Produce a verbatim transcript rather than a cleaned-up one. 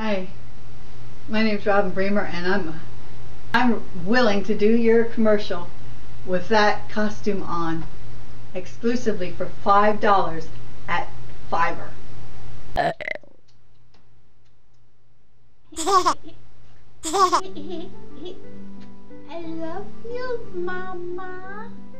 Hi, my name's Robin Bremer, and I'm I'm willing to do your commercial with that costume on, exclusively for five dollars at Fiverr. I love you, Mama.